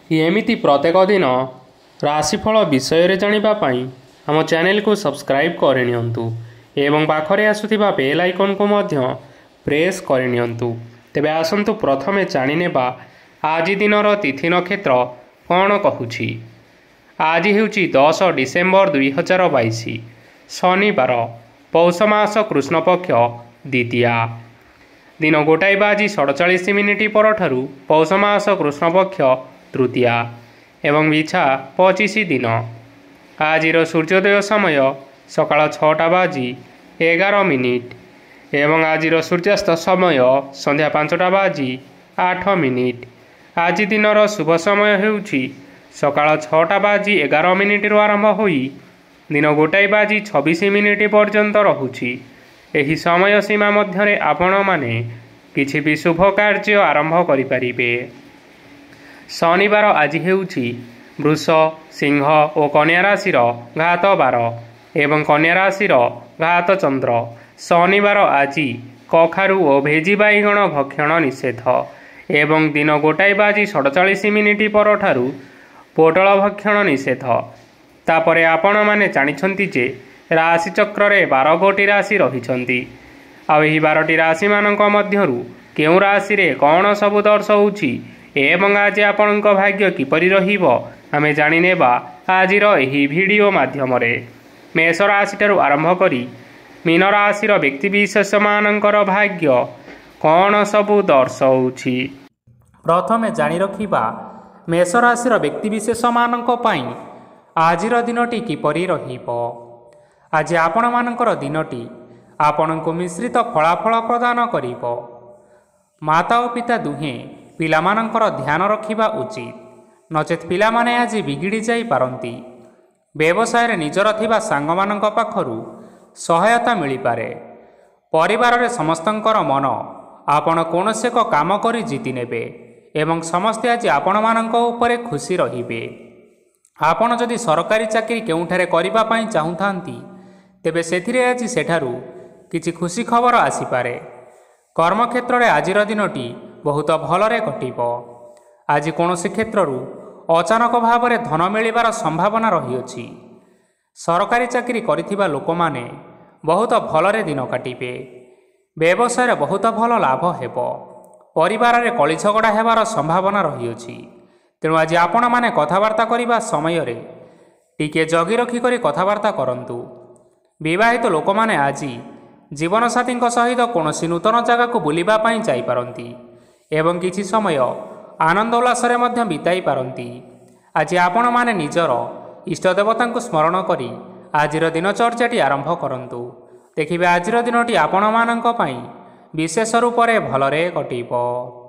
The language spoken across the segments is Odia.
एमिति प्रत्येक दिन राशिफल विषय जानिबा पाई आम चैनल को सब्सक्राइब करनियंतु एवं पाखरे आसुथिबा बेल आइकन को मध्य प्रेस करनियंतु। तेबे आसंतु प्रथमे जानिनेबा आज दिनर तिथि नक्षत्र कौन कहूछि। आज हेउछि 10 डिसेम्बर 2022 शनिवार पौष मास कृष्ण पक्ष द्वितीया दिन 1:47 परठारु पौष मास कृष्ण पक्ष तृतीया एवं बिछा 25 दिन। आजिर सूर्योदय समय सकाळ 6:11 एवं आजिर सूर्यास्त समय संध्या 5:08। आज दिनर शुभ समय हेउछि सकाळ 6:11 आरंभ होई दिन 1:26 पर्यंत रहुछि। एही समय सीमा मध्यरे आपण माने किछि भी शुभ कार्य आरंभ करिपारिबे। शनिवार आज हेउछि वृष सिंह और कन्या राशि घात बार एवं कन्या राशि घात चंद्र। शनिवार आज कखारु और भेजी बैगण भक्षण निषेध एवं दिन 1:47 परठारु पोटल भक्षण निषेध। तापरे आपण माने जानिछंती जे राशि चक्र रे 12 गोटी राशि रहिछंती। आ एही 12टी राशि मानक मध्यरु केउ राशि रे कौन सबु दर्शाउछि एवं आज आपणक भाग्य किपरि रहिबो आमे जानिनेबा आजिर एही वीडियो माध्यम रे। मेष राशि ठारु आरंभ करी मीन राशिर व्यक्तिविशेष मानकर भाग्य कौन सबु दर्शाउछि। प्रथमे जानि रखिबा मेष राशिर व्यक्तिविशेष मानक पई आजिर दिनटी किपरि रहिबो। आज आपण मानकर दिनटी आपणको मिश्रित फलाफल प्रदान करिबो। माता और पिता दुहे पिलामानंकर ध्यान रखिबा उचित, नचेत पिलामाने आज बिगिड़ी जाई पारंती। व्यवसाय निजर थिबा सांगमानंक पाखरु सहायता मिली पारे। परिवार रे समस्तंकर मन आपण कोनोसे एक काम करी जीति नेबे एवं समस्ते आज आपण मानंक उपरे खुशी रहिबे। आपण जदि सरकारी चाकरी केउठारे करिबा पई चाहुथांती तेबे सेथिरे आज सेठारु किछि खुशी खबर आसीपारे। कर्मक्षेत्र रे आजिर दिनटी बहुत भलरे कटिबो। आज कोनोसी क्षेत्ररु अचानक भाव में धन मिलिबार संभावना रहिअछि। सरकारी चाकरी करिथिबा लोकमाने बहुत भलरे दिन काटिबे। व्यवसाय बहुत भल लाभ हेबो। परिवार रे कଳି झगड़ा हेबार संभावना रहिअछि। तेणु आज आपण माने कथावार्ता करिबा समय रे टिके जगी रखी करी कथावार्ता करंतु। विवाहित लोकमाने आज जीवनसाथी सहित कौनसी नूतन जगह को बुलिबा पई जाई पारंती एवं किछि समय आनंद उल्लासरे मध्य बिताई पारंती। आज आपण माने निजर इष्टदेवता को स्मरण करी आजिर दिनचर्याटी आरंभ करंतु। देखिबे आजिर दिनटी आपण मानक पई विशेष रूप से भलरे कटिबो।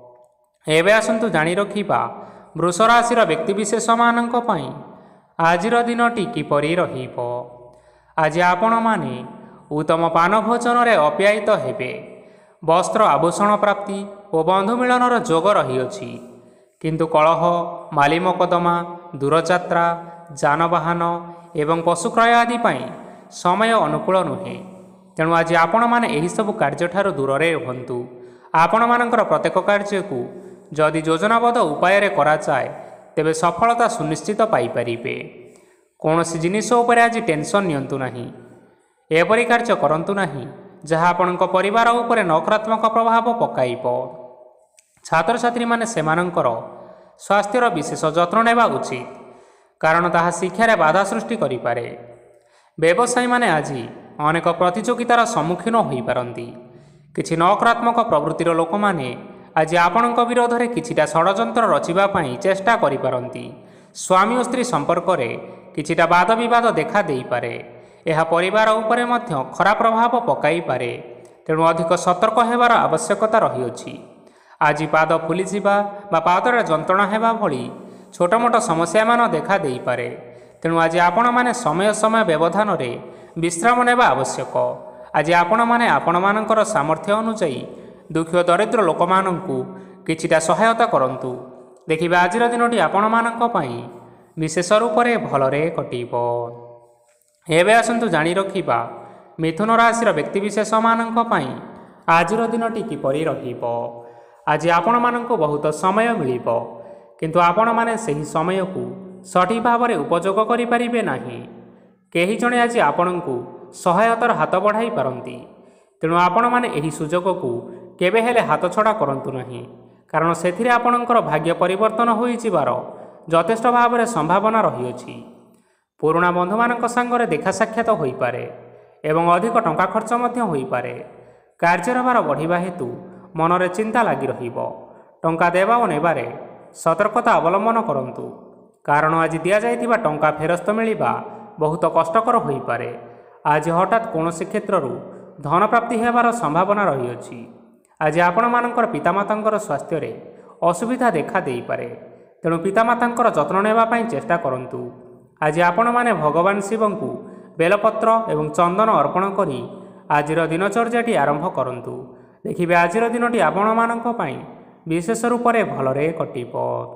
एबे आसंतु जानि रखिबा वृष राशिर व्यक्तिविशेष मानक पई आजिर दिनटी किपरि रहिबो। आज आपण माने उत्तम पान भोजन रे अप्यायित हेबे। वस्त्र आभूषण प्राप्ति और बंधु मिलनर जोग रहिअछि, किंतु कलह माली मकदमा दूरयात्रा जानवाहन एवं पशुक्रय आदि पई समय अनुकूल नुहे। तेणु आज आपण माने एही सब कार्य ठारू दूर रे रहंतु। आपण मानकर प्रत्येक कार्य को जदि योजनाबद्ध उपाय रे करा जाय तेबे सफलता सुनिश्चित पाई परिबे। कोनोसी जिनिस उपरे आज टेंशन नियंतु नाही। एपरि कार्य करंतु नाही जहाँ आपणक परिवार उपरे नकारात्मक प्रभाव पकाइबो। छात्र छात्री माने सेमानंकर स्वास्थ्यर विशेष जत्न नेबा उचित, कारण ताहा शिक्षारे बाधा सृष्टि करिपारे। व्यवसायी माने आज अनेक प्रतियोगितार सम्मुखीन होई पारंती। किछि नकारात्मक प्रवृत्तिर लोक माने आज आपणक विरोध रे किछिटा षडयंत्र रचिबा पई चेष्टा करि पारंती। स्वामी और स्त्री संपर्क रे किछिटा वाद विवाद देखा देई पारे। यह परिवार उपरे मध्य खराब प्रभाव पकाई पारे। तेणु अधिक सतर्क हेबार आवश्यकता रहिअछि। आज पाद फुली जिबा बा पादरे जंत्रणा हेबा भली छोट मोट समस्या मान देखा देई पारे। तेणु आज आपण माने समय समय व्यवधान रे विश्राम नेबा आवश्यक। आज आपण माने आपण मानकर सामर्थ्य अनुसार दुखी और दरिद्र लोक माननकु किछिटा सहायता करंतु। देखिबा आजिर दिनटी आपण मानक पई विशेष रूप से भलरे कटिबो। एबे आसंतु जानि रखिबा मिथुन राशिर व्यक्तिविशेष मानक पई आजिर दिनटी किपरि रहिबो। आज आपण माननकु बहुत समय मिलिबो, କିନ୍ତୁ ଆପଣମାନେ ସେହି ସମୟକୁ ସଠିକ୍ ଭାବରେ ଉପଯୋଗ କରିପାରିବେ ନାହିଁ। କେହି ଜଣେ ଆଜି ଆପଣଙ୍କୁ ସହାୟତାର ହାତ ବଢ଼ାଇ ପାରନ୍ତି। ତେଣୁ ଆପଣମାନେ ଏହି ସୁଯୋଗକୁ କେବେ ହେଲେ ହାତଛଡ଼ା କରନ୍ତୁ ନାହିଁ, କାରଣ ସେଥିରେ ଆପଣଙ୍କର ଭାଗ୍ୟ ପରିବର୍ତ୍ତନ ହୋଇଯିବାର ଯଥେଷ୍ଟ ଭାବରେ ସମ୍ଭାବନା ରହିଅଛି। ପୁରୁଣା ବନ୍ଧୁମାନଙ୍କ ସାଙ୍ଗରେ ଦେଖା ସାକ୍ଷାତ ହୋଇପାରେ ଏବଂ ଅଧିକ ଟଙ୍କା ଖର୍ଚ୍ଚ ମଧ୍ୟ ହୋଇପାରେ। କାର୍ଯ୍ୟର ଭାର ବଢ଼ିବା ହେତୁ ମନରେ ଚିନ୍ତା ଲାଗି ରହିବ। ଟଙ୍କା ଦେବା ଓ ନେବାରେ ସତର୍କତା ଅବଲମ୍ବନ କରନ୍ତୁ, କାରଣ ଆଜି ଦିଆଯାଇଥିବା ଟଙ୍କା ଫେରସ୍ତ ମିଳିବା ବହୁତ କଷ୍ଟକର ହୋଇପାରେ। ଆଜି ହଠାତ୍ କୌଣସି କ୍ଷେତ୍ରରୁ ଧନ ପ୍ରାପ୍ତି ହେବାର ସମ୍ଭାବନା ରହିଅଛି। ଆଜି ଆପଣମାନଙ୍କର ପିତାମାତାଙ୍କର ସ୍ୱାସ୍ଥ୍ୟରେ ଅସୁବିଧା ଦେଖା ଦେଇପାରେ, ତେଣୁ ପିତାମାତାଙ୍କର ଯତ୍ନ ନେବା ପାଇଁ ଚେଷ୍ଟା କରନ୍ତୁ। ଆଜି ଆପଣମାନେ ଭଗବାନ ଶିବଙ୍କୁ ବେଲପତ୍ର ଏବଂ ଚନ୍ଦନ ଅର୍ପଣ କରି ଆଜିର ଦିନଚର୍ଯ୍ୟାଟି ଆରମ୍ଭ କରନ୍ତୁ। ଦେଖିବେ ଆଜିର ଦିନଟି ଆପଣମାନଙ୍କ ପାଇଁ ବିଶେଷ ରୂପରେ ଭଲରେ କଟିବ।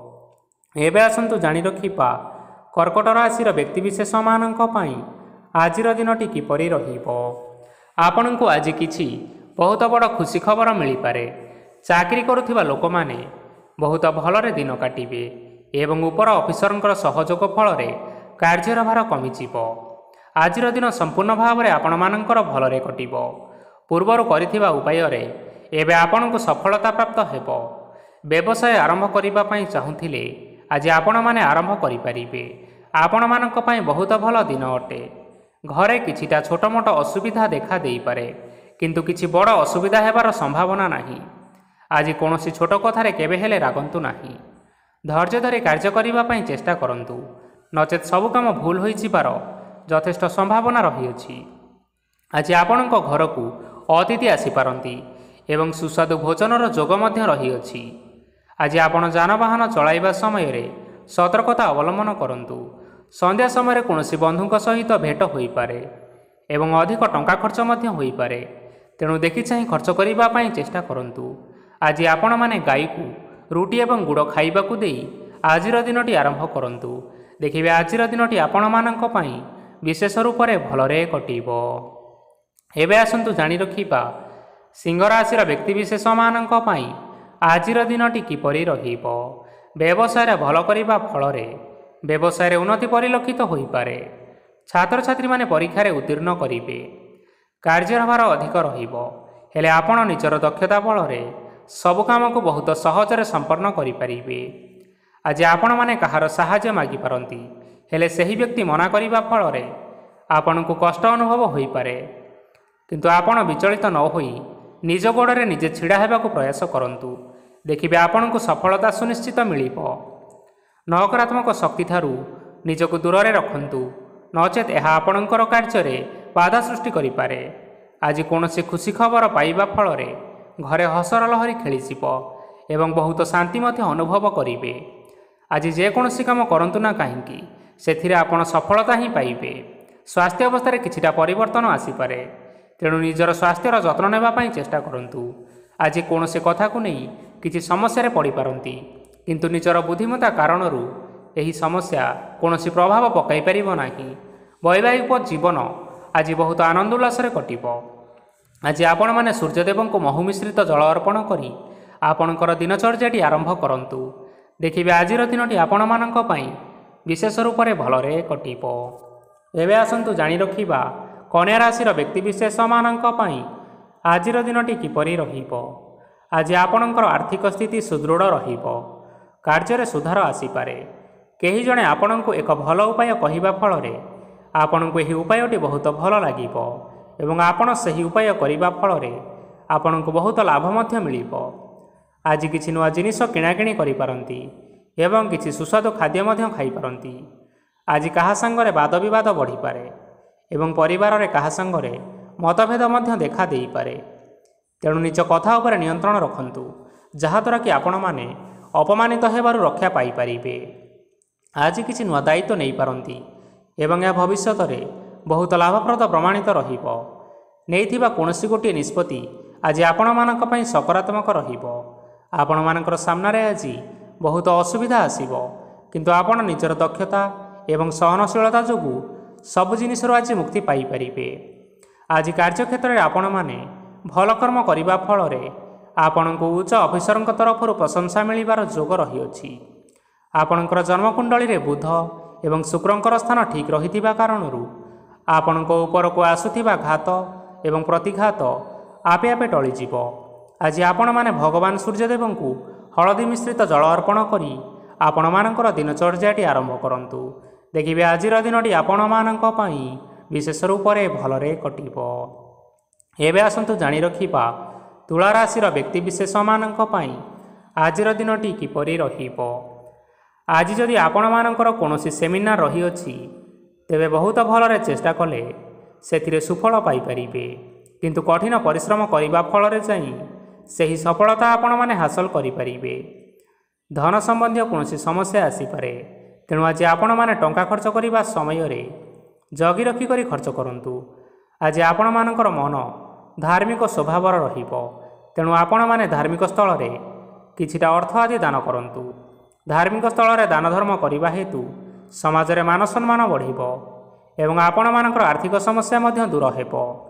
ଏବେ ଆସନ୍ତୁ ଜାଣି ରଖିବା କର୍କଟ ରାଶିର ବ୍ୟକ୍ତିବିଶେଷମାନଙ୍କ ପାଇଁ ଆଜିର ଦିନଟି କିପରି ରହିବ। ଆପଣଙ୍କୁ ଆଜି କିଛି ବହୁତ ବଡ଼ ଖୁସି ଖବର ମିଳିପାରେ। ଚାକିରି କରୁଥିବା ଲୋକମାନେ ବହୁତ ଭଲରେ ଦିନ କାଟିବେ ଏବଂ ଉପର ଅଫିସରଙ୍କର ସହଯୋଗ ଫଳରେ କାର୍ଯ୍ୟର ଭାର କମିଯିବ। ଆଜିର ଦିନ ସମ୍ପୂର୍ଣ୍ଣ ଭାବରେ ଆପଣମାନଙ୍କର ଭଲରେ କଟିବ। ପୂର୍ବରୁ କରିଥିବା ଉପାୟରେ ଏବେ ଆପଣଙ୍କୁ ସଫଳତା ପ୍ରାପ୍ତ ହେବ। ବ୍ୟବସାୟ ଆରମ୍ଭ କରିବା ପାଇଁ ଚାହୁଁଥିଲେ ଆଜି ଆପଣମାନେ ଆରମ୍ଭ କରିପାରିବେ। ଆପଣମାନଙ୍କ ପାଇଁ ବହୁତ ଭଲ ଦିନ ଅଟେ। ଘରେ କିଛିଟା ଛୋଟମୋଟ ଅସୁବିଧା ଦେଖା ଦେଇପାରେ, କିନ୍ତୁ କିଛି ବଡ଼ ଅସୁବିଧା ହେବାର ସମ୍ଭାବନା ନାହିଁ। ଆଜି କୌଣସି ଛୋଟ କଥାରେ କେବେ ହେଲେ ରାଗନ୍ତୁ ନାହିଁ। ଧୈର୍ଯ୍ୟ ଧରି କାର୍ଯ୍ୟ କରିବା ପାଇଁ ଚେଷ୍ଟା କରନ୍ତୁ, ନଚେତ୍ ସବୁ କାମ ଭୁଲ ହୋଇଯିବାର ଯଥେଷ୍ଟ ସମ୍ଭାବନା ରହିଅଛି। ଆଜି ଆପଣଙ୍କ ଘରକୁ ଅତିଥି ଆସିପାରନ୍ତି ଏବଂ ସୁସ୍ୱାଦୁ ଭୋଜନର ଯୋଗ ମଧ୍ୟ ରହିଅଛି। ଆଜି ଆପଣ ଯାନବାହନ ଚଳାଇବା ସମୟରେ ସତର୍କତା ଅବଲମ୍ବନ କରନ୍ତୁ। ସନ୍ଧ୍ୟା ସମୟରେ କୌଣସି ବନ୍ଧୁଙ୍କ ସହିତ ଭେଟ ହୋଇପାରେ ଏବଂ ଅଧିକ ଟଙ୍କା ଖର୍ଚ୍ଚ ମଧ୍ୟ ହୋଇପାରେ, ତେଣୁ ଦେଖିଚାହିଁ ଖର୍ଚ୍ଚ କରିବା ପାଇଁ ଚେଷ୍ଟା କରନ୍ତୁ। ଆଜି ଆପଣମାନେ ଗାଈକୁ ରୁଟି ଏବଂ ଗୁଡ଼ ଖାଇବାକୁ ଦେଇ ଆଜିର ଦିନଟି ଆରମ୍ଭ କରନ୍ତୁ। ଦେଖିବେ ଆଜିର ଦିନଟି ଆପଣମାନଙ୍କ ପାଇଁ ବିଶେଷ ରୂପରେ ଭଲରେ କଟିବ। ଏବେ ଆସନ୍ତୁ ଜାଣି ରଖିବା ସିଂହ ରାଶିର ବ୍ୟକ୍ତିବିଶେଷମାନଙ୍କ ପାଇଁ ଆଜିର ଦିନଟି କିପରି ରହିବ। ବ୍ୟବସାୟରେ ଭଲ କରିବା ଫଳରେ ବ୍ୟବସାୟରେ ଉନ୍ନତି ପରିଲକ୍ଷିତ ହୋଇପାରେ। ଛାତ୍ରଛାତ୍ରୀମାନେ ପରୀକ୍ଷାରେ ଉତ୍ତୀର୍ଣ୍ଣ କରିବେ। କାର୍ଯ୍ୟର ଭାର ଅଧିକ ରହିବ, ହେଲେ ଆପଣ ନିଜର ଦକ୍ଷତା ବଳରେ ସବୁ କାମକୁ ବହୁତ ସହଜରେ ସମ୍ପନ୍ନ କରିପାରିବେ। ଆଜି ଆପଣମାନେ କାହାର ସାହାଯ୍ୟ ମାଗିପାରନ୍ତି, ହେଲେ ସେହି ବ୍ୟକ୍ତି ମନା କରିବା ଫଳରେ ଆପଣଙ୍କୁ କଷ୍ଟ ଅନୁଭବ ହୋଇପାରେ। କିନ୍ତୁ ଆପଣ ବିଚଳିତ ନ ହୋଇ ନିଜ ଗୋଡ଼ରେ ନିଜେ ଛିଡ଼ା ହେବାକୁ ପ୍ରୟାସ କରନ୍ତୁ। ଦେଖିବେ ଆପଣଙ୍କୁ ସଫଳତା ସୁନିଶ୍ଚିତ ମିଳିବ। ନକାରାତ୍ମକ ଶକ୍ତିଠାରୁ ନିଜକୁ ଦୂରରେ ରଖନ୍ତୁ, ନଚେତ୍ ଏହା ଆପଣଙ୍କର କାର୍ଯ୍ୟରେ ବାଧା ସୃଷ୍ଟି କରିପାରେ। ଆଜି କୌଣସି ଖୁସି ଖବର ପାଇବା ଫଳରେ ଘରେ ହସର ଲହରୀ ଖେଳିଯିବ ଏବଂ ବହୁତ ଶାନ୍ତି ମଧ୍ୟ ଅନୁଭବ କରିବେ। ଆଜି ଯେକୌଣସି କାମ କରନ୍ତୁ ନା କାହିଁକି, ସେଥିରେ ଆପଣ ସଫଳତା ହିଁ ପାଇବେ। ସ୍ୱାସ୍ଥ୍ୟ ଅବସ୍ଥାରେ କିଛିଟା ପରିବର୍ତ୍ତନ ଆସିପାରେ, ତେଣୁ ନିଜର ସ୍ୱାସ୍ଥ୍ୟର ଯତ୍ନ ନେବା ପାଇଁ ଚେଷ୍ଟା କରନ୍ତୁ। ଆଜି କୌଣସି କଥାକୁ ନେଇ କିଛି ସମସ୍ୟାରେ ପଡ଼ିପାରନ୍ତି, କିନ୍ତୁ ନିଜର ବୁଦ୍ଧିମତ୍ତା କାରଣରୁ ଏହି ସମସ୍ୟା କୌଣସି ପ୍ରଭାବ ପକାଇ ପାରିବ ନାହିଁ। ବୈବାହିକ ଜୀବନ ଆଜି ବହୁତ ଆନନ୍ଦ ଉଲ୍ଲାସରେ କଟିବ। ଆଜି ଆପଣମାନେ ସୂର୍ଯ୍ୟଦେବଙ୍କୁ ମହୁ ମିଶ୍ରିତ ଜଳ ଅର୍ପଣ କରି ଆପଣଙ୍କର ଦିନଚର୍ଯ୍ୟାଟି ଆରମ୍ଭ କରନ୍ତୁ। ଦେଖିବେ ଆଜିର ଦିନଟି ଆପଣମାନଙ୍କ ପାଇଁ ବିଶେଷ ରୂପରେ ଭଲରେ କଟିବ। ଏବେ ଆସନ୍ତୁ ଜାଣି ରଖିବା କନ୍ୟା ରାଶିର ବ୍ୟକ୍ତିବିଶେଷମାନଙ୍କ ପାଇଁ ଆଜିର ଦିନଟି କିପରି ରହିବ। ଆଜି ଆପଣଙ୍କର ଆର୍ଥିକ ସ୍ଥିତି ସୁଦୃଢ଼ ରହିବ। କାର୍ଯ୍ୟରେ ସୁଧାର ଆସିପାରେ। କେହି ଜଣେ ଆପଣଙ୍କୁ ଏକ ଭଲ ଉପାୟ କହିବା ଫଳରେ ଆପଣଙ୍କୁ ଏହି ଉପାୟଟି ବହୁତ ଭଲ ଲାଗିବ ଏବଂ ଆପଣ ସେହି ଉପାୟ କରିବା ଫଳରେ ଆପଣଙ୍କୁ ବହୁତ ଲାଭ ମଧ୍ୟ ମିଳିବ। ଆଜି କିଛି ନୂଆ ଜିନିଷ କିଣାକିଣି କରିପାରନ୍ତି ଏବଂ କିଛି ସୁସ୍ୱାଦୁ ଖାଦ୍ୟ ମଧ୍ୟ ଖାଇପାରନ୍ତି। ଆଜି କାହା ସାଙ୍ଗରେ ବାଦବିବାଦ ବଢ଼ିପାରେ ଏବଂ ପରିବାରରେ କାହା ସାଙ୍ଗରେ ମତଭେଦ ମଧ୍ୟ ଦେଖା ଦେଇପାରେ। ତେଣୁ ନିଜ କଥା ଉପରେ ନିୟନ୍ତ୍ରଣ ରଖନ୍ତୁ, ଯାହାଦ୍ୱାରା କି ଆପଣମାନେ ଅପମାନିତ ହେବାରୁ ରକ୍ଷା ପାଇପାରିବେ। ଆଜି କିଛି ନୂଆ ଦାୟିତ୍ୱ ନେଇପାରନ୍ତି ଏବଂ ଏହା ଭବିଷ୍ୟତରେ ବହୁତ ଲାଭପ୍ରଦ ପ୍ରମାଣିତ ରହିବ। ନେଇଥିବା କୌଣସି ଗୋଟିଏ ନିଷ୍ପତ୍ତି ଆଜି ଆପଣମାନଙ୍କ ପାଇଁ ସକାରାତ୍ମକ ରହିବ। ଆପଣମାନଙ୍କର ସାମ୍ନାରେ ଆଜି ବହୁତ ଅସୁବିଧା ଆସିବ, କିନ୍ତୁ ଆପଣ ନିଜର ଦକ୍ଷତା ଏବଂ ସହନଶୀଳତା ଯୋଗୁଁ ସବୁ ଜିନିଷରୁ ଆଜି ମୁକ୍ତି ପାଇପାରିବେ। ଆଜି କାର୍ଯ୍ୟକ୍ଷେତ୍ରରେ ଆପଣମାନେ ଭଲ କର୍ମ କରିବା ଫଳରେ ଆପଣଙ୍କୁ ଉଚ୍ଚ ଅଫିସରଙ୍କ ତରଫରୁ ପ୍ରଶଂସା ମିଳିବାର ଯୋଗ ରହିଅଛି। ଆପଣଙ୍କର ଜନ୍ମକୁଣ୍ଡଳୀରେ ବୁଧ ଏବଂ ଶୁକ୍ରଙ୍କର ସ୍ଥାନ ଠିକ୍ ରହିଥିବା କାରଣରୁ ଆପଣଙ୍କ ଉପରକୁ ଆସୁଥିବା ଘାତ ଏବଂ ପ୍ରତିଘାତ ଆପେ ଆପେ ଟଳିଯିବ। ଆଜି ଆପଣମାନେ ଭଗବାନ ସୂର୍ଯ୍ୟଦେବଙ୍କୁ ହଳଦୀ ମିଶ୍ରିତ ଜଳ ଅର୍ପଣ କରି ଆପଣମାନଙ୍କର ଦିନଚର୍ଯ୍ୟାଟି ଆରମ୍ଭ କରନ୍ତୁ। ଦେଖିବେ ଆଜିର ଦିନଟି ଆପଣମାନଙ୍କ ପାଇଁ ବିଶେଷ ରୂପରେ ଭଲରେ କଟିବ। ଏବେ ଆସନ୍ତୁ ଜାଣି ରଖିବା ତୁଳା ରାଶିର ବ୍ୟକ୍ତିବିଶେଷମାନଙ୍କ ପାଇଁ ଆଜିର ଦିନଟି କିପରି ରହିବ। ଆଜି ଯଦି ଆପଣମାନଙ୍କର କୌଣସି ସେମିନାର ରହିଅଛି ତେବେ ବହୁତ ଭଲରେ ଚେଷ୍ଟା କଲେ ସେଥିରେ ସୁଫଳ ପାଇପାରିବେ, କିନ୍ତୁ କଠିନ ପରିଶ୍ରମ କରିବା ଫଳରେ ଯାଇ ସେହି ସଫଳତା ଆପଣମାନେ ହାସଲ କରିପାରିବେ। ଧନ ସମ୍ବନ୍ଧୀୟ କୌଣସି ସମସ୍ୟା ଆସିପାରେ, ତେଣୁ ଆଜି ଆପଣମାନେ ଟଙ୍କା ଖର୍ଚ୍ଚ କରିବା ସମୟରେ ଜଗି ରଖି କରି ଖର୍ଚ୍ଚ କରନ୍ତୁ। ଆଜି ଆପଣମାନଙ୍କର ମନ ଧାର୍ମିକ ସ୍ୱଭାବର ରହିବ, ତେଣୁ ଆପଣମାନେ ଧାର୍ମିକ ସ୍ଥଳରେ କିଛିଟା ଅର୍ଥ ଆଦି ଦାନ କରନ୍ତୁ। ଧାର୍ମିକ ସ୍ଥଳରେ ଦାନ ଧର୍ମ କରିବା ହେତୁ ସମାଜରେ ମାନ ସମ୍ମାନ ବଢ଼ିବ ଏବଂ ଆପଣମାନଙ୍କର ଆର୍ଥିକ ସମସ୍ୟା ମଧ୍ୟ ଦୂର ହେବ।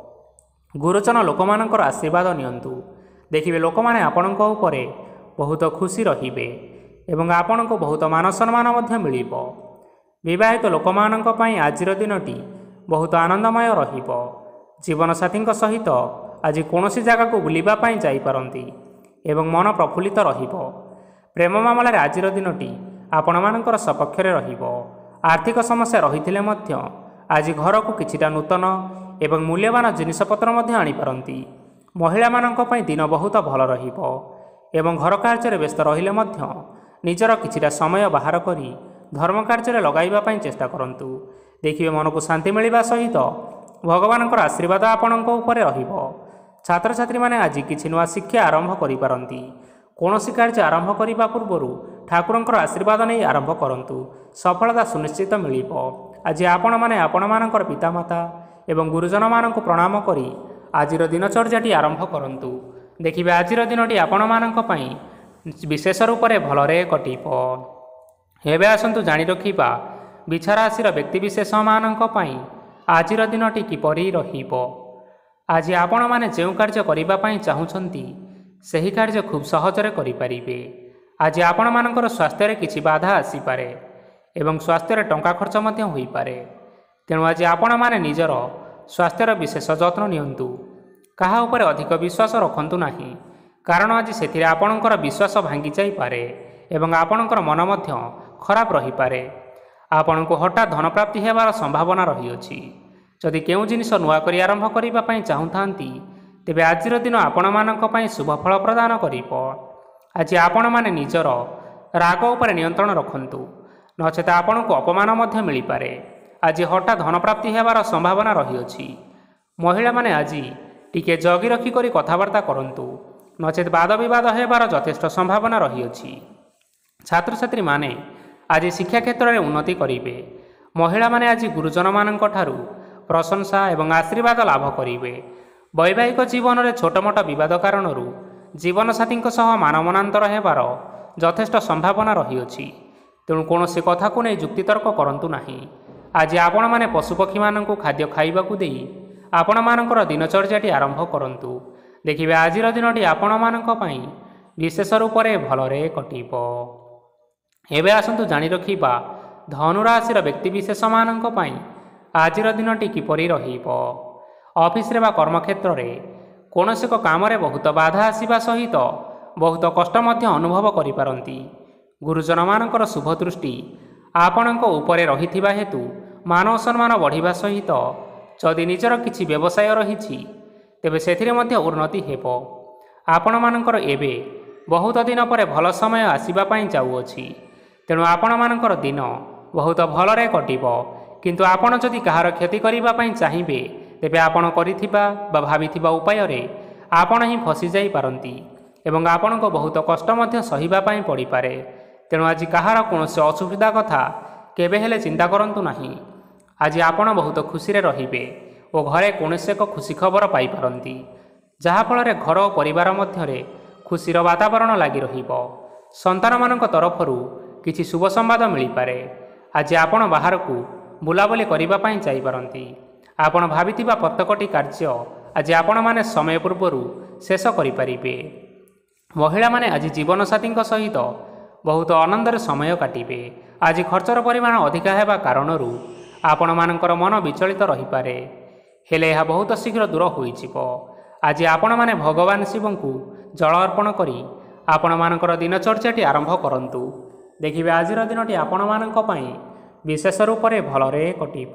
ଗୁରୁଜନ ଲୋକମାନଙ୍କର ଆଶୀର୍ବାଦ ନିଅନ୍ତୁ। ଦେଖିବେ ଲୋକମାନେ ଆପଣଙ୍କ ଉପରେ ବହୁତ ଖୁସି ରହିବେ ଏବଂ ଆପଣଙ୍କୁ ବହୁତ ମାନ ସମ୍ମାନ ମଧ୍ୟ ମିଳିବ। ବିବାହିତ ଲୋକମାନଙ୍କ ପାଇଁ ଆଜିର ଦିନଟି ବହୁତ ଆନନ୍ଦମୟ ରହିବ। ଜୀବନସାଥୀଙ୍କ ସହିତ ଆଜି କୌଣସି ଜାଗାକୁ ବୁଲିବା ପାଇଁ ଯାଇପାରନ୍ତି ଏବଂ ମନ ପ୍ରଫୁଲ୍ଲିତ ରହିବ। ପ୍ରେମ ମାମଲାରେ ଆଜିର ଦିନଟି ଆପଣମାନଙ୍କର ସପକ୍ଷରେ ରହିବ। ଆର୍ଥିକ ସମସ୍ୟା ରହିଥିଲେ ମଧ୍ୟ ଆଜି ଘରକୁ କିଛିଟା ନୂତନ ଏବଂ ମୂଲ୍ୟବାନ ଜିନିଷପତ୍ର ମଧ୍ୟ ଆଣିପାରନ୍ତି। ମହିଳାମାନଙ୍କ ପାଇଁ ଦିନ ବହୁତ ଭଲ ରହିବ ଏବଂ ଘର କାର୍ଯ୍ୟରେ ବ୍ୟସ୍ତ ରହିଲେ ମଧ୍ୟ ନିଜର କିଛିଟା ସମୟ ବାହାର କରି ଧର୍ମ କାର୍ଯ୍ୟରେ ଲଗାଇବା ପାଇଁ ଚେଷ୍ଟା କରନ୍ତୁ। ଦେଖିବେ ମନକୁ ଶାନ୍ତି ମିଳିବା ସହିତ ଭଗବାନଙ୍କର ଆଶୀର୍ବାଦ ଆପଣଙ୍କ ଉପରେ ରହିବ। ଛାତ୍ରଛାତ୍ରୀମାନେ ଆଜି କିଛି ନୂଆ ଶିକ୍ଷା ଆରମ୍ଭ କରିପାରନ୍ତି। କୌଣସି କାର୍ଯ୍ୟ ଆରମ୍ଭ କରିବା ପୂର୍ବରୁ ଠାକୁରଙ୍କର ଆଶୀର୍ବାଦ ନେଇ ଆରମ୍ଭ କରନ୍ତୁ, ସଫଳତା ସୁନିଶ୍ଚିତ ମିଳିବ। ଆଜି ଆପଣମାନେ ଆପଣମାନଙ୍କର ପିତାମାତା ଏବଂ ଗୁରୁଜନମାନଙ୍କୁ ପ୍ରଣାମ କରି ଆଜିର ଦିନଚର୍ଯ୍ୟାଟି ଆରମ୍ଭ କରନ୍ତୁ। ଦେଖିବେ ଆଜିର ଦିନଟି ଆପଣମାନଙ୍କ ପାଇଁ ବିଶେଷ ରୂପରେ ଭଲରେ କଟିବ। ଏବେ ଆସନ୍ତୁ ଜାଣି ରଖିବା ବିଛା ରାଶିର ବ୍ୟକ୍ତିବିଶେଷମାନଙ୍କ ପାଇଁ ଆଜିର ଦିନଟି କିପରି ରହିବ। ଆଜି ଆପଣମାନେ ଯେଉଁ କାର୍ଯ୍ୟ କରିବା ପାଇଁ ଚାହୁଁଛନ୍ତି ସେହି କାର୍ଯ୍ୟ ଖୁବ୍ ସହଜରେ କରିପାରିବେ। ଆଜି ଆପଣମାନଙ୍କର ସ୍ୱାସ୍ଥ୍ୟରେ କିଛି ବାଧା ଆସିପାରେ ଏବଂ ସ୍ୱାସ୍ଥ୍ୟରେ ଟଙ୍କା ଖର୍ଚ୍ଚ ମଧ୍ୟ ହୋଇପାରେ, ତେଣୁ ଆଜି ଆପଣମାନେ ନିଜର ସ୍ୱାସ୍ଥ୍ୟର ବିଶେଷ ଯତ୍ନ ନିଅନ୍ତୁ। କାହା ଉପରେ ଅଧିକ ବିଶ୍ୱାସ ରଖନ୍ତୁ ନାହିଁ, କାରଣ ଆଜି ସେଥିରେ ଆପଣଙ୍କର ବିଶ୍ୱାସ ଭାଙ୍ଗି ଯାଇପାରେ ଏବଂ ଆପଣଙ୍କର ମନ ମଧ୍ୟ ଖରାପ ରହିପାରେ। ଆପଣଙ୍କୁ ହଠାତ୍ ଧନପ୍ରାପ୍ତି ହେବାର ସମ୍ଭାବନା ରହିଅଛି। ଯଦି କେଉଁ ଜିନିଷ ନୂଆ କରି ଆରମ୍ଭ କରିବା ପାଇଁ ଚାହୁଁଥାନ୍ତି ତେବେ ଆଜିର ଦିନ ଆପଣମାନଙ୍କ ପାଇଁ ଶୁଭ ଫଳ ପ୍ରଦାନ କରିବ। ଆଜି ଆପଣମାନେ ନିଜର ରାଗ ଉପରେ ନିୟନ୍ତ୍ରଣ ରଖନ୍ତୁ, ନଚେତ ଆପଣଙ୍କୁ ଅପମାନ ମଧ୍ୟ ମିଳିପାରେ। ଆଜି ହଠାତ୍ ଧନପ୍ରାପ୍ତି ହେବାର ସମ୍ଭାବନା ରହିଅଛି। ମହିଳାମାନେ ଆଜି ଟିକେ ଜଗି ରଖି କରି କଥାବାର୍ତ୍ତା କରନ୍ତୁ, ନଚେତ ବାଦ ବିବାଦ ହେବାର ଯଥେଷ୍ଟ ସମ୍ଭାବନା ରହିଅଛି। ଛାତ୍ରଛାତ୍ରୀମାନେ ଆଜି ଶିକ୍ଷା କ୍ଷେତ୍ରରେ ଉନ୍ନତି କରିବେ। ମହିଳାମାନେ ଆଜି ଗୁରୁଜନମାନଙ୍କ ଠାରୁ ପ୍ରଶଂସା ଏବଂ ଆଶୀର୍ବାଦ ଲାଭ କରିବେ। ବୈବାହିକ ଜୀବନରେ ଛୋଟମୋଟ ବିବାଦ କାରଣରୁ ଜୀବନସାଥୀଙ୍କ ସହ ମାନମନାନ୍ତର ହେବାର ଯଥେଷ୍ଟ ସମ୍ଭାବନା ରହିଅଛି, ତେଣୁ କୌଣସି କଥାକୁ ନେଇ ଯୁକ୍ତିତର୍କ କରନ୍ତୁ ନାହିଁ। ଆଜି ଆପଣମାନେ ପଶୁପକ୍ଷୀମାନଙ୍କୁ ଖାଦ୍ୟ ଖାଇବାକୁ ଦେଇ ଆପଣମାନଙ୍କର ଦିନଚର୍ଯ୍ୟାଟି ଆରମ୍ଭ କରନ୍ତୁ। ଦେଖିବେ ଆଜିର ଦିନଟି ଆପଣମାନଙ୍କ ପାଇଁ ବିଶେଷ ରୂପରେ ଭଲରେ କଟିବ। ଏବେ ଆସନ୍ତୁ ଜାଣି ରଖିବା ଧନୁରାଶିର ବ୍ୟକ୍ତିବିଶେଷମାନଙ୍କ ପାଇଁ ଆଜିର ଦିନଟି କିପରି ରହିବ। ଅଫିସରେ ବା କର୍ମକ୍ଷେତ୍ରରେ କୌଣସି ଏକ କାମରେ ବହୁତ ବାଧା ଆସିବା ସହିତ ବହୁତ କଷ୍ଟ ମଧ୍ୟ ଅନୁଭବ କରିପାରନ୍ତି। ଗୁରୁଜନମାନଙ୍କର ଶୁଭ ଦୃଷ୍ଟି ଆପଣଙ୍କ ଉପରେ ରହିଥିବା ହେତୁ ମାନ ସମ୍ମାନ ବଢ଼ିବା ସହିତ ଯଦି ନିଜର କିଛି ବ୍ୟବସାୟ ରହିଛି ତେବେ ସେଥିରେ ମଧ୍ୟ ଉନ୍ନତି ହେବ। ଆପଣମାନଙ୍କର ଏବେ ବହୁତ ଦିନ ପରେ ଭଲ ସମୟ ଆସିବା ପାଇଁ ଯାଉଅଛି, ତେଣୁ ଆପଣମାନଙ୍କର ଦିନ ବହୁତ ଭଲରେ କଟିବ। କିନ୍ତୁ ଆପଣ ଯଦି କାହାର କ୍ଷତି କରିବା ପାଇଁ ଚାହିଁବେ ତେବେ ଆପଣ କରିଥିବା ବା ଭାବିଥିବା ଉପାୟରେ ଆପଣ ହିଁ ଫସିଯାଇପାରନ୍ତି ଏବଂ ଆପଣଙ୍କୁ ବହୁତ କଷ୍ଟ ମଧ୍ୟ ସହିବା ପାଇଁ ପଡ଼ିପାରେ। ତେଣୁ ଆଜି କାହାର କୌଣସି ଅସୁବିଧା କଥା କେବେ ହେଲେ ଚିନ୍ତା କରନ୍ତୁ ନାହିଁ। ଆଜି ଆପଣ ବହୁତ ଖୁସିରେ ରହିବେ ଓ ଘରେ କୌଣସି ଏକ ଖୁସି ଖବର ପାଇପାରନ୍ତି, ଯାହାଫଳରେ ଘର ଓ ପରିବାର ମଧ୍ୟରେ ଖୁସିର ବାତାବରଣ ଲାଗି ରହିବ। ସନ୍ତାନମାନଙ୍କ ତରଫରୁ କିଛି ଶୁଭ ସମ୍ବାଦ ମିଳିପାରେ। ଆଜି ଆପଣ ବାହାରକୁ ବୁଲାବୁଲି କରିବା ପାଇଁ ଯାଇପାରନ୍ତି। ଆପଣ ଭାବିଥିବା ପ୍ରତ୍ୟେକଟି କାର୍ଯ୍ୟ ଆଜି ଆପଣମାନେ ସମୟ ପୂର୍ବରୁ ଶେଷ କରିପାରିବେ। ମହିଳାମାନେ ଆଜି ଜୀବନସାଥୀଙ୍କ ସହିତ ବହୁତ ଆନନ୍ଦରେ ସମୟ କାଟିବେ। ଆଜି ଖର୍ଚ୍ଚର ପରିମାଣ ଅଧିକା ହେବା କାରଣରୁ ଆପଣମାନଙ୍କର ମନ ବିଚଳିତ ରହିପାରେ, ହେଲେ ଏହା ବହୁତ ଶୀଘ୍ର ଦୂର ହୋଇଯିବ। ଆଜି ଆପଣମାନେ ଭଗବାନ ଶିବଙ୍କୁ ଜଳ ଅର୍ପଣ କରି ଆପଣମାନଙ୍କର ଦିନଚର୍ଯ୍ୟାଟି ଆରମ୍ଭ କରନ୍ତୁ। ଦେଖିବେ ଆଜିର ଦିନଟି ଆପଣମାନଙ୍କ ପାଇଁ ବିଶେଷ ରୂପରେ ଭଲରେ କଟିବ।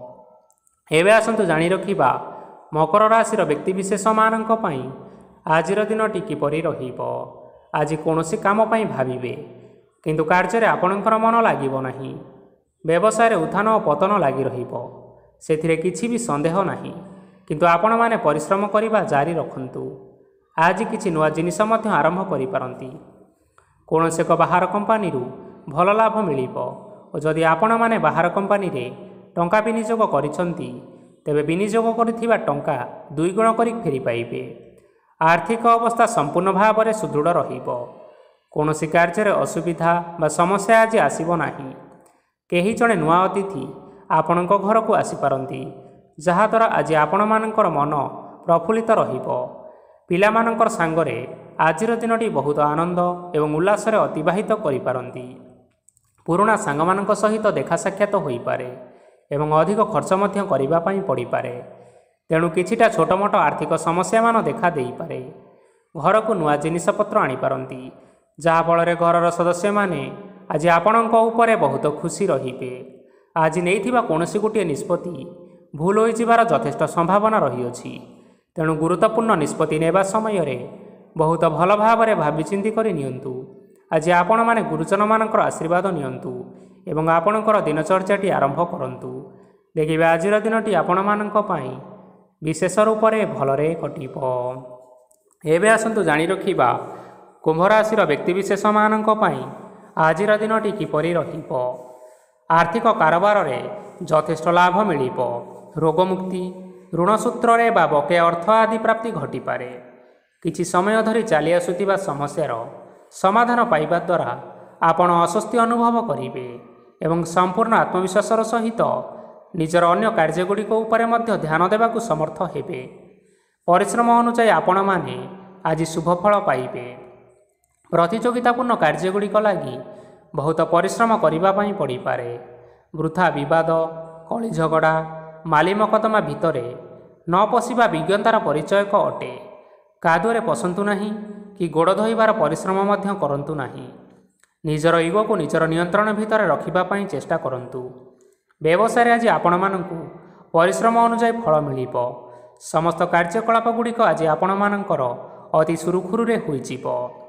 ଏବେ ଆସନ୍ତୁ ଜାଣି ରଖିବା ମକର ରାଶିର ବ୍ୟକ୍ତିବିଶେଷମାନଙ୍କ ପାଇଁ ଆଜିର ଦିନଟି କିପରି ରହିବ। ଆଜି କୌଣସି କାମ ପାଇଁ ଭାବିବେ, କିନ୍ତୁ କାର୍ଯ୍ୟରେ ଆପଣଙ୍କର ମନ ଲାଗିବ ନାହିଁ। ବ୍ୟବସାୟରେ ଉତ୍ଥାନ ଓ ପତନ ଲାଗି ରହିବ, ସେଥିରେ କିଛି ବି ସନ୍ଦେହ ନାହିଁ, କିନ୍ତୁ ଆପଣମାନେ ପରିଶ୍ରମ କରିବା ଜାରି ରଖନ୍ତୁ। ଆଜି କିଛି ନୂଆ ଜିନିଷ ମଧ୍ୟ ଆରମ୍ଭ କରିପାରନ୍ତି। କୌଣସି ଏକ ବାହାର କମ୍ପାନୀରୁ ଭଲ ଲାଭ ମିଳିବ ଓ ଯଦି ଆପଣମାନେ ବାହାର କମ୍ପାନୀରେ ଟଙ୍କା ବିନିଯୋଗ କରିଛନ୍ତି, ତେବେ ବିନିଯୋଗ କରିଥିବା ଟଙ୍କା 2 ଗୁଣ କରି ଫେରି ପାଇବେ। ଆର୍ଥିକ ଅବସ୍ଥା ସମ୍ପୂର୍ଣ୍ଣ ଭାବରେ ସୁଦୃଢ଼ ରହିବ। କୌଣସି କାର୍ଯ୍ୟରେ ଅସୁବିଧା ବା ସମସ୍ୟା ଆଜି ଆସିବ ନାହିଁ। କେହି ଜଣେ ନୂଆ ଅତିଥି ଆପଣଙ୍କ ଘରକୁ ଆସିପାରନ୍ତି, ଯାହାଦ୍ୱାରା ଆଜି ଆପଣମାନଙ୍କର ମନ ପ୍ରଫୁଲ୍ଲିତ ରହିବ। ପିଲାମାନଙ୍କର ସାଙ୍ଗରେ ଆଜିର ଦିନଟି ବହୁତ ଆନନ୍ଦ ଏବଂ ଉଲ୍ଲାସରେ ଅତିବାହିତ କରିପାରନ୍ତି। ପୁରୁଣା ସାଙ୍ଗମାନଙ୍କ ସହିତ ଦେଖା ସାକ୍ଷାତ ହୋଇପାରେ ଏବଂ ଅଧିକ ଖର୍ଚ୍ଚ ମଧ୍ୟ କରିବା ପାଇଁ ପଡ଼ିପାରେ। ତେଣୁ କିଛିଟା ଛୋଟମୋଟ ଆର୍ଥିକ ସମସ୍ୟାମାନ ଦେଖା ଦେଇପାରେ। ଘରକୁ ନୂଆ ଜିନିଷପତ୍ର ଆଣିପାରନ୍ତି, ଯାହାଫଳରେ ଘରର ସଦସ୍ୟମାନେ ଆଜି ଆପଣଙ୍କ ଉପରେ ବହୁତ ଖୁସି ରହିବେ। ଆଜି ନେଇଥିବା କୌଣସି ଗୋଟିଏ ନିଷ୍ପତ୍ତି ଭୁଲ ହୋଇଯିବାର ଯଥେଷ୍ଟ ସମ୍ଭାବନା ରହିଅଛି। ତେଣୁ ଗୁରୁତ୍ୱପୂର୍ଣ୍ଣ ନିଷ୍ପତ୍ତି ନେବା ସମୟରେ ବହୁତ ଭଲ ଭାବରେ ଭାବିଚିନ୍ତି କରି ନିଅନ୍ତୁ। ଆଜି ଆପଣମାନେ ଗୁରୁଜନମାନଙ୍କର ଆଶୀର୍ବାଦ ନିଅନ୍ତୁ ଏବଂ ଆପଣଙ୍କର ଦିନଚର୍ଯ୍ୟାଟି ଆରମ୍ଭ କରନ୍ତୁ। ଦେଖିବେ ଆଜିର ଦିନଟି ଆପଣମାନଙ୍କ ପାଇଁ ବିଶେଷ ରୂପରେ ଭଲରେ କଟିବ। ଏବେ ଆସନ୍ତୁ ଜାଣି ରଖିବା କୁମ୍ଭ ରାଶିର ବ୍ୟକ୍ତିବିଶେଷମାନଙ୍କ ପାଇଁ ଆଜିର ଦିନଟି କିପରି ରହିବ। ଆର୍ଥିକ କାରବାରରେ ଯଥେଷ୍ଟ ଲାଭ ମିଳିବ। ରୋଗମୁକ୍ତି, ଋଣ ସୂତ୍ରରେ ବା ବକେୟା ଅର୍ଥ ଆଦି ପ୍ରାପ୍ତି ଘଟିପାରେ। କିଛି ସମୟ ଧରି ଚାଲି ଆସୁଥିବା ସମସ୍ୟାର ସମାଧାନ ପାଇବା ଦ୍ୱାରା ଆପଣ ଆଶ୍ୱସ୍ତି ଅନୁଭବ କରିବେ ଏବଂ ସମ୍ପୂର୍ଣ୍ଣ ଆତ୍ମବିଶ୍ୱାସର ସହିତ ନିଜର ଅନ୍ୟ କାର୍ଯ୍ୟଗୁଡ଼ିକ ଉପରେ ମଧ୍ୟ ଧ୍ୟାନ ଦେବାକୁ ସମର୍ଥ ହେବେ। ପରିଶ୍ରମ ଅନୁଯାୟୀ ଆପଣମାନେ ଆଜି ଶୁଭଫଳ ପାଇବେ। ପ୍ରତିଯୋଗିତାପୂର୍ଣ୍ଣ କାର୍ଯ୍ୟଗୁଡ଼ିକ ଲାଗି ବହୁତ ପରିଶ୍ରମ କରିବା ପାଇଁ ପଡ଼ିପାରେ। ବୃଥା ବିବାଦ, କଳି ଝଗଡ଼ା, ମାଲି ମକଦ୍ଦମା ଭିତରେ ନ ପଶିବା ବିଜ୍ଞତାର ପରିଚୟକ ଅଟେ। କାଦୁଅରେ ପଶନ୍ତୁ ନାହିଁ କି ଗୋଡ଼ ଧୋଇବାର ପରିଶ୍ରମ ମଧ୍ୟ କରନ୍ତୁ ନାହିଁ। ନିଜର ଇଗୋକୁ ନିଜର ନିୟନ୍ତ୍ରଣ ଭିତରେ ରଖିବା ପାଇଁ ଚେଷ୍ଟା କରନ୍ତୁ। ବ୍ୟବସାୟରେ ଆଜି ଆପଣମାନଙ୍କୁ ପରିଶ୍ରମ ଅନୁଯାୟୀ ଫଳ ମିଳିବ। ସମସ୍ତ କାର୍ଯ୍ୟକଳାପଗୁଡ଼ିକ ଆଜି ଆପଣମାନଙ୍କର ଅତି ସୁରୁଖୁରୁରେ ହୋଇଯିବ।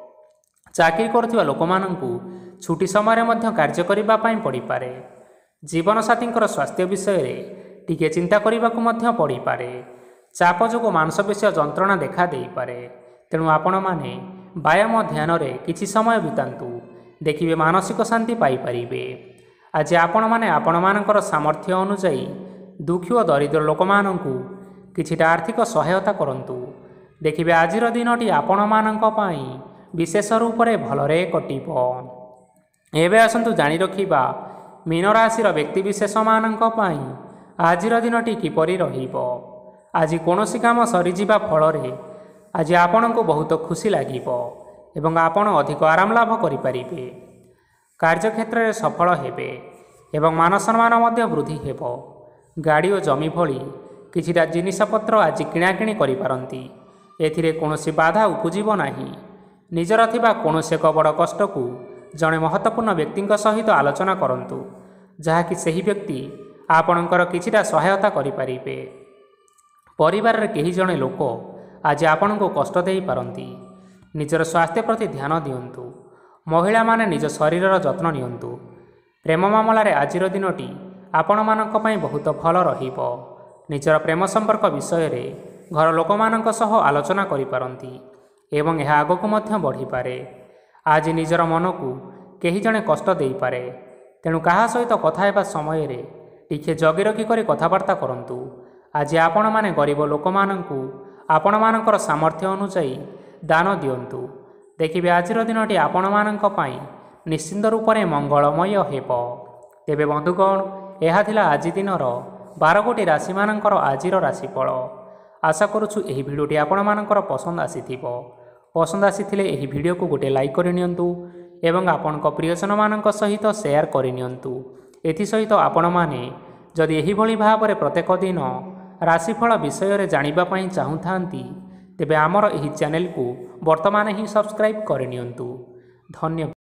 ଚାକିରି କରୁଥିବା ଲୋକମାନଙ୍କୁ ଛୁଟି ସମୟରେ ମଧ୍ୟ କାର୍ଯ୍ୟ କରିବା ପାଇଁ ପଡ଼ିପାରେ। ଜୀବନସାଥୀଙ୍କର ସ୍ୱାସ୍ଥ୍ୟ ବିଷୟରେ ଟିକିଏ ଚିନ୍ତା କରିବାକୁ ମଧ୍ୟ ପଡ଼ିପାରେ। ଚାପ ଯୋଗୁଁ ମାଂସପେଶୀୟ ଯନ୍ତ୍ରଣା ଦେଖା ଦେଇପାରେ, ତେଣୁ ଆପଣମାନେ ବ୍ୟାୟାମ ଧ୍ୟାନରେ କିଛି ସମୟ ବିତାନ୍ତୁ। ଦେଖିବେ ମାନସିକ ଶାନ୍ତି ପାଇପାରିବେ। ଆଜି ଆପଣମାନେ ଆପଣମାନଙ୍କର ସାମର୍ଥ୍ୟ ଅନୁଯାୟୀ ଦୁଃଖୀ ଓ ଦରିଦ୍ର ଲୋକମାନଙ୍କୁ କିଛିଟା ଆର୍ଥିକ ସହାୟତା କରନ୍ତୁ। ଦେଖିବେ ଆଜିର ଦିନଟି ଆପଣମାନଙ୍କ ପାଇଁ ବିଶେଷ ରୂପରେ ଭଲରେ କଟିବ। ଏବେ ଆସନ୍ତୁ ଜାଣି ରଖିବା ମୀନ ରାଶିର ବ୍ୟକ୍ତିବିଶେଷମାନଙ୍କ ପାଇଁ ଆଜିର ଦିନଟି କିପରି ରହିବ। ଆଜି କୌଣସି କାମ ସରିଯିବା ଫଳରେ ଆଜି ଆପଣଙ୍କୁ ବହୁତ ଖୁସି ଲାଗିବ ଏବଂ ଆପଣ ଅଧିକ ଆରାମ ଲାଭ କରିପାରିବେ। କାର୍ଯ୍ୟକ୍ଷେତ୍ରରେ ସଫଳ ହେବେ ଏବଂ ମାନସମ୍ମାନ ମଧ୍ୟ ବୃଦ୍ଧି ହେବ। ଗାଡ଼ି ଓ ଜମି ଭଳି କିଛିଟା ଜିନିଷପତ୍ର ଆଜି କିଣାକିଣି କରିପାରନ୍ତି। ଏଥିରେ କୌଣସି ବାଧା ଉପୁଜିବ ନାହିଁ। ନିଜର ଥିବା କୌଣସି ଏକ ବଡ଼ କଷ୍ଟକୁ ଜଣେ ମହତ୍ତ୍ୱପୂର୍ଣ୍ଣ ବ୍ୟକ୍ତିଙ୍କ ସହିତ ଆଲୋଚନା କରନ୍ତୁ, ଯାହାକି ସେହି ବ୍ୟକ୍ତି ଆପଣଙ୍କର କିଛିଟା ସହାୟତା କରିପାରିବେ। ପରିବାରରେ କେହି ଜଣେ ଲୋକ ଆଜି ଆପଣଙ୍କୁ କଷ୍ଟ ଦେଇପାରନ୍ତି। ନିଜର ସ୍ୱାସ୍ଥ୍ୟ ପ୍ରତି ଧ୍ୟାନ ଦିଅନ୍ତୁ। ମହିଳାମାନେ ନିଜ ଶରୀରର ଯତ୍ନ ନିଅନ୍ତୁ। ପ୍ରେମ ମାମଲାରେ ଆଜିର ଦିନଟି ଆପଣମାନଙ୍କ ପାଇଁ ବହୁତ ଭଲ ରହିବ। ନିଜର ପ୍ରେମ ସମ୍ପର୍କ ବିଷୟରେ ଘର ଲୋକମାନଙ୍କ ସହ ଆଲୋଚନା କରିପାରନ୍ତି ଏବଂ ଏହା ଆଗକୁ ମଧ୍ୟ ବଢ଼ିପାରେ। ଆଜି ନିଜର ମନକୁ କେହି ଜଣେ କଷ୍ଟ ଦେଇପାରେ, ତେଣୁ କାହା ସହିତ କଥା ହେବା ସମୟରେ ଟିକିଏ ଜଗି ରଖି କରି କଥାବାର୍ତ୍ତା କରନ୍ତୁ। ଆଜି ଆପଣମାନେ ଗରିବ ଲୋକମାନଙ୍କୁ ଆପଣମାନଙ୍କର ସାମର୍ଥ୍ୟ ଅନୁଯାୟୀ ଦାନ ଦିଅନ୍ତୁ। ଦେଖିବେ ଆଜିର ଦିନଟି ଆପଣମାନଙ୍କ ପାଇଁ ନିଶ୍ଚିନ୍ତ ରୂପରେ ମଙ୍ଗଳମୟ ହେବ। ତେବେ ବନ୍ଧୁଗଣ, ଏହା ଥିଲା ଆଜି ଦିନର 12ଗୋଟି ରାଶିମାନଙ୍କର ଆଜିର ରାଶିଫଳ। ଆଶା କରୁଛୁ ଏହି ଭିଡ଼ିଓଟି ଆପଣମାନଙ୍କର ପସନ୍ଦ ଆସିଥିବ। ପସନ୍ଦ ଆସିଥିଲେ ଏହି ଭିଡ଼ିଓକୁ ଗୋଟିଏ ଲାଇକ୍ କରି ନିଅନ୍ତୁ ଏବଂ ଆପଣଙ୍କ ପ୍ରିୟଜନମାନଙ୍କ ସହିତ ସେୟାର କରିନିଅନ୍ତୁ। ଏଥିସହିତ ଆପଣମାନେ ଯଦି ଏହିଭଳି ଭାବରେ ପ୍ରତ୍ୟେକ ଦିନ ରାଶିଫଳ ବିଷୟରେ ଜାଣିବା ପାଇଁ ଚାହୁଁଥାନ୍ତି, ତେବେ ଆମର ଏହି ଚ୍ୟାନେଲକୁ ବର୍ତ୍ତମାନ ହିଁ ସବସ୍କ୍ରାଇବ୍ କରିନିଅନ୍ତୁ। ଧନ୍ୟବାଦ।